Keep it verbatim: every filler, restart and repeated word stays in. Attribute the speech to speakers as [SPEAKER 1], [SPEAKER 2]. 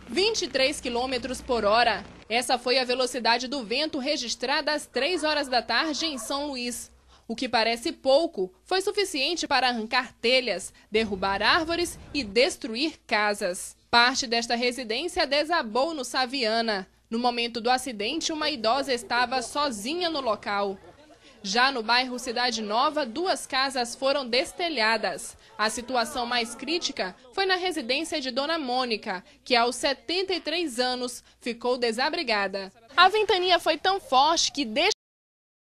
[SPEAKER 1] vinte e três quilômetros por hora. Essa foi a velocidade do vento registrada às três horas da tarde em São Luís. O que parece pouco foi suficiente para arrancar telhas, derrubar árvores e destruir casas. Parte desta residência desabou no Saviana. No momento do acidente, uma idosa estava sozinha no local. Já no bairro Cidade Nova, duas casas foram destelhadas. A situação mais crítica foi na residência de Dona Mônica, que aos setenta e três anos ficou desabrigada. A ventania foi tão forte que